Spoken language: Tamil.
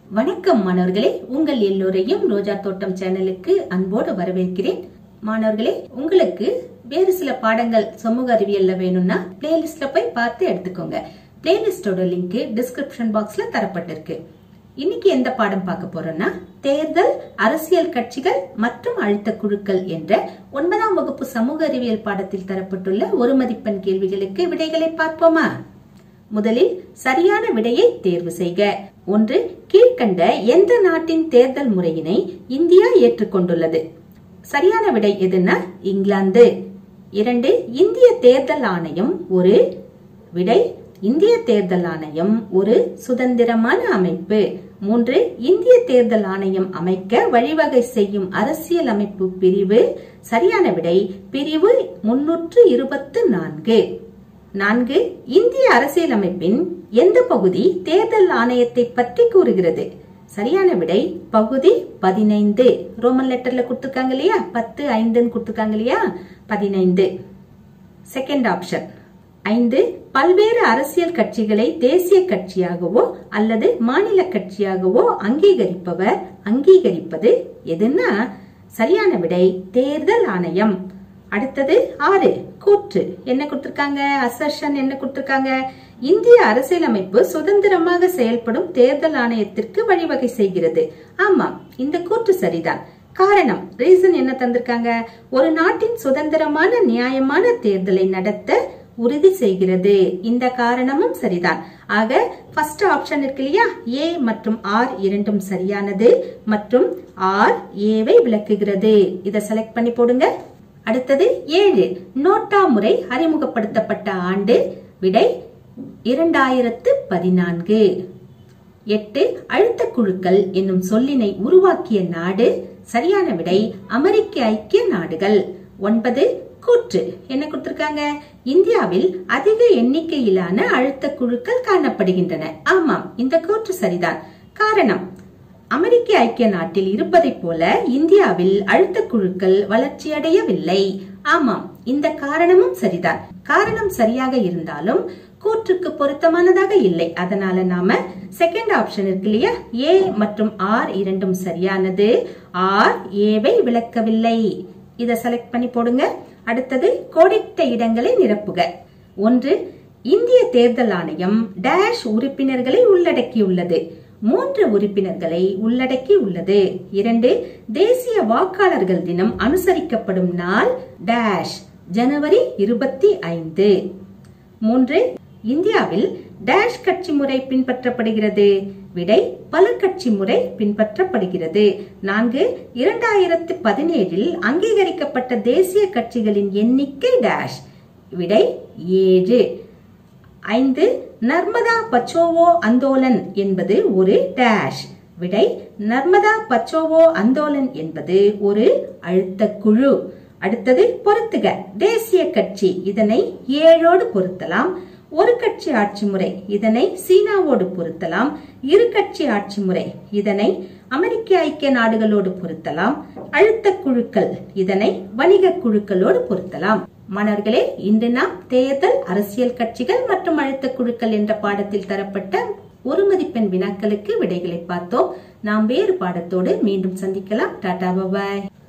வணக்கம் மாணவர்களே, உங்கள் எல்லோரையும் ரோஜா தோட்டம் சேனலுக்கு அன்போடு வரவேற்கிறேன். மாணவர்களே, உங்களுக்கு வேறு சில பாடங்கள் சமூக அறிவியல்ல வேணும்னா பிளேலிஸ்ட்ல போய் பார்த்து எடுத்துக்கோங்க. பிளேலிஸ்டோட லிங்க் டிஸ்கிரிப்ஷன் பாக்ஸ்ல தரப்பட்டிருக்கு. இன்னைக்கு எந்த பாடம் பார்க்க போறோம்னா, தேர்தல், அரசியல் கட்சிகள் மற்றும் அழுத்த குழுக்கள் என்ற 9ஆம் வகுப்பு சமூக அறிவியல் பாடத்தில் தரப்பட்டுள்ள ஒரு மதிப்பெண் கேள்விகளுக்கு விடைகளை பார்ப்போமா? முதலில் சரியான விடையை தேர்வு செய்க. 1. கீழ்கண்ட எந்த நாட்டின் தேர்தல் முறையினை இந்தியா ஏற்றுக்கொண்டுள்ளது? சரியான விடை எதுனா இங்கிலாந்து. 2. இந்திய தேர்தல் ஆணையம் ஒரு விடை. இந்திய தேர்தல் ஆணையம் ஒரு சுதந்திரமான அமைப்பு. 3. இந்திய தேர்தல் ஆணையம் அமைக்க வழிவகை செய்யும் அரசியல் அமைப்பு பிரிவு. சரியான விடை பிரிவு 324. 4. இந்திய அரசியலமைப்பின் எந்த பகுதி தேர்தல் ஆணையத்தை பற்றி கூறுகிறது? சரியான விடை பகுதி 15. ரோமன் லெட்டர்ல கொடுத்திருக்காங்க இல்லையா, 10(5) கொடுத்திருக்காங்க இல்லையா, 15. Second option. 5. பல்வேறு அரசியல் கட்சிகளை தேசிய கட்சியாகவோ அல்லது மாநில கட்சியாகவோ அங்கீகரிப்பது எதுன்னா சரியான விடை தேர்தல் ஆணையம். அடுத்தது 6. கூற்று என்ன கொடுத்திருக்காங்க? அசர்ஷன் என்ன கொடுத்திருக்காங்க? இந்திய அரசியலமைப்பு சுதந்திரமாக செயல்படும் தேர்தல் ஆணையத்திற்கு வழிவகை செய்கிறது. ஆமா, இந்த கூற்று சரிதான். காரணம், ரீசன் என்ன தந்திருக்காங்க? ஒரு நாட்டின் சுதந்திரமான நியாயமான தேர்தலை நடத்த உறுதி செய்கிறது. இந்த காரணமும் சரிதான். ஆக ஃபர்ஸ்ட் ஆப்ஷன் இருக்கு இல்லையா, ஏ மற்றும் ஆர் இரண்டும் சரியானது மற்றும் ஆர் ஏவை விளக்குகிறது. இதை செலக்ட் பண்ணி போடுங்க. அடுத்தது 7. நோட்டா முறை அறிமுகப்படுத்தப்பட்ட ஆண்டு? விடை 2014. 8. அழுத்த குழுக்கள் என்னும் சொல்லினை உருவாக்கிய நாடு? சரியான விடை அமெரிக்க ஐக்கிய நாடுகள். 9. கூற்று என்ன கொடுத்திருக்காங்க? இந்தியாவில் அதிக எண்ணிக்கையிலான அழுத்த குழுக்கள் காணப்படுகின்றன. ஆமாம், இந்த கூற்று சரிதான். காரணம், அமெரிக்க ஐக்கிய நாட்டில் இருப்பதை போல இந்தியாவில் அழுத்த குழுக்கள் வளர்ச்சியடையவில்லை. ஆமாம், இந்த காரணமும் சரிதான். காரணம் சரியாக இருந்தாலும் கூற்றுக்கு பொருத்தமானதாக இல்லை. அதனால நாம செகண்ட் ஆப்ஷன் இருக்கு இல்லையா, ஏ மற்றும் ஆர் இரண்டும் சரியானது. ஆர் ஏவை விளக்கவில்லை. இத செலக்ட் பண்ணி போடுங்க. அடுத்தது கோடிட்ட இடங்களை நிரப்புக. 1. இந்திய தேர்தல் ஆணையம் டேஷ் உறுப்பினர்களை உள்ளடக்கியுள்ளது. 3 உறுப்பினர்களை உள்ளடக்கி உள்ளது. 2. தேசிய வாக்காளர்கள் தினம் அனுசரிக்கப்படும் நாள் டேஷ் ஜனவரி 25. 3. இந்தியாவில் டேஷ் கட்சி முறை பின்பற்றப்படுகிறது. விடை பல கட்சி முறை பின்பற்றப்படுகிறது. 4. 2017 அங்கீகரிக்கப்பட்ட தேசிய கட்சிகளின் எண்ணிக்கை டேஷ். விடை 7. 5. நர்மதா பச்சோவோ அந்தோலன் என்பது ஒரு டேஷ். விடை நர்மதா பச்சோவோ அந்தோலன் என்பது ஒரு அழுத்த குழு. அடுத்தது பொருத்துக. தேசிய கட்சி, இதனை 7ஓடு பொருத்தலாம். ஒரு கட்சி ஆட்சி முறை, இதனை சீனாவோடு பொருத்தலாம். இரு கட்சி ஆட்சி முறை, இதனை அமெரிக்க ஐக்கிய நாடுகளோடு பொருத்தலாம். அழுத்த குழுக்கள், இதனை வணிக குழுக்களோடு பொருத்தலாம். மாணவர்களே, இன்று நாம் தேர்தல், அரசியல் கட்சிகள் மற்றும் அழுத்த குழுக்கள் என்ற பாடத்தில் தரப்பட்ட ஒரு மதிப்பெண் வினாக்களுக்கு விடைகளை பார்த்தோம். நாம் வேறு பாடத்தோடு மீண்டும் சந்திக்கலாம். டாடா, பாய்.